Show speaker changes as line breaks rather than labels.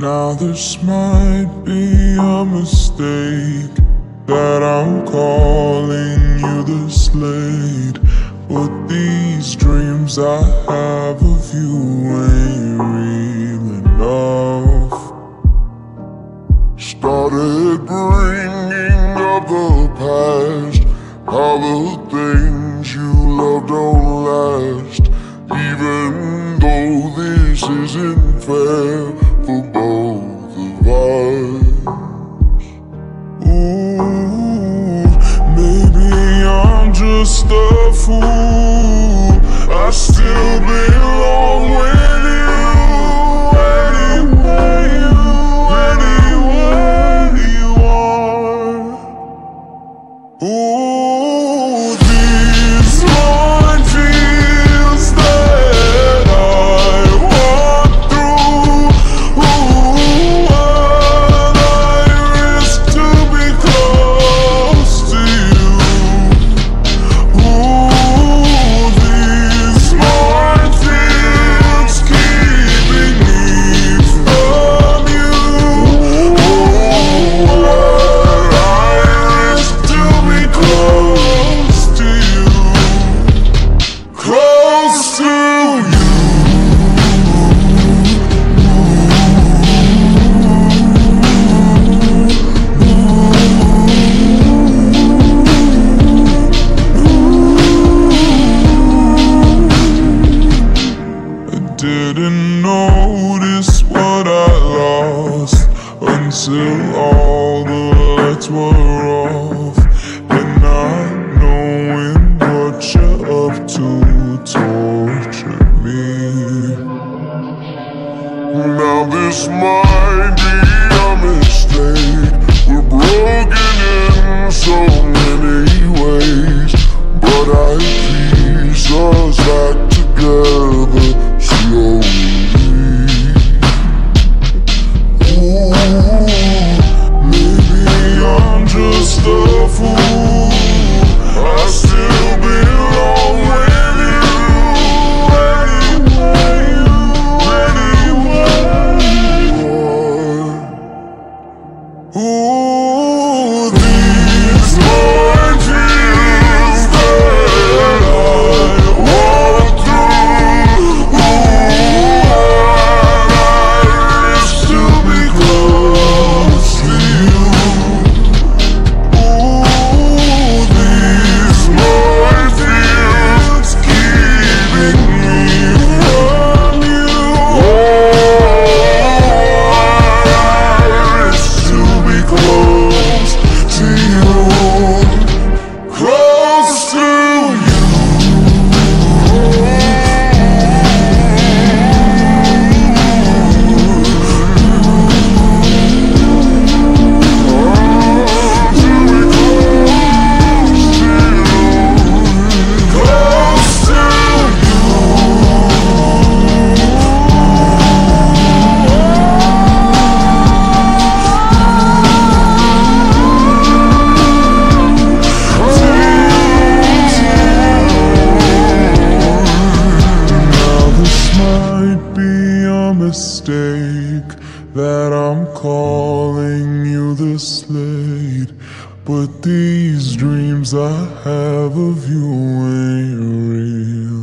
Now this might be a mistake, that I'm calling you this late, but these dreams I have of you ain't real enough. Started bringing up the past, how the things you love don't last, even though this isn't fair for both of us. Ooh, maybe I'm just a fool, I still belong with you anywhere you are. Ooh, these minefields that I walk through, ooh, what I risk to be close to you. Ooh, these minefields keeping me from you. Ooh, what I risk to be close to you, close to you. I didn't notice what I lost until all the lights were off, and not knowing what you're up to tortured me. Now this might be a mistake, we're broken in so many ways, but I piece us back together slowly. Ooh, maybe I'm just a fool, I still belong with you anywhere you are. Ooh, these minefields that I walk through, ooh, I risk to be close to you. Ooh, these minefields keeping me from you. I risk to be close to you, close to you. Mistake that I'm calling you this late, but these dreams I have of you ain't real.